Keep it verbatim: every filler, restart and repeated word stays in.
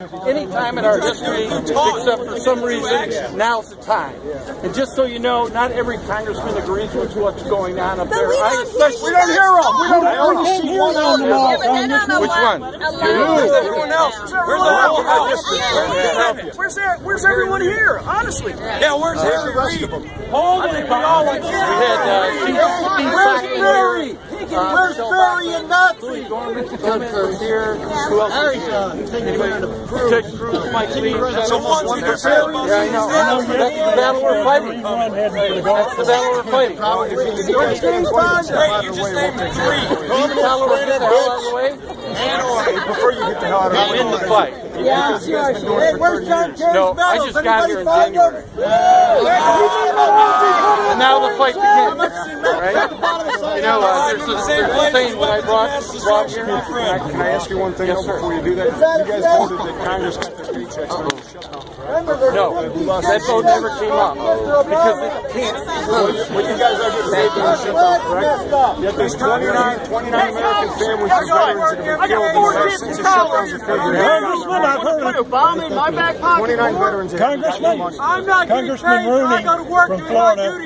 Any time in our history, except for some reason, now's the time. And just so you know, not every congressman agrees with what's going on up there. I especially, we don't hear them. We don't, I only see one out there. Which one? Where's everyone else? Where's everyone else? Where's there? Where's everyone here? Honestly. Yeah, where's Harry Reid? Hold it. We all like. We had uh, Chief Where's Barry? Where's Barry and Nazi? From here. Who else? Ted Cruz, Mike Lee. That's almost one percent. Yeah, I know. I know. That's the battle we're fighting. That's the battle we're fighting. Wait, you just named three. Keep the hell out of the way. Before you get the hell out of the way. I'm in the fight. Yeah, hey, where's John Kerry's No, I just got here in January. And now the fight begins. Right? You know, uh, there's a saying when I brought, brought here. Can I ask you one thing yes, before you do that? You guys voted that Congress got their paychecks uh -oh. shut down, right? No, that vote never came up because it can't. When you guys are getting paid being shut down, correct? Yet there's twenty-nine, twenty-nine American families and veterans that have been killed in the last since the shutdowns have figured out. Congressman, I've heard put a bomb in my back pocket. twenty-nine veterans. Congressman, I'm not getting paid. I go to work. From Florida.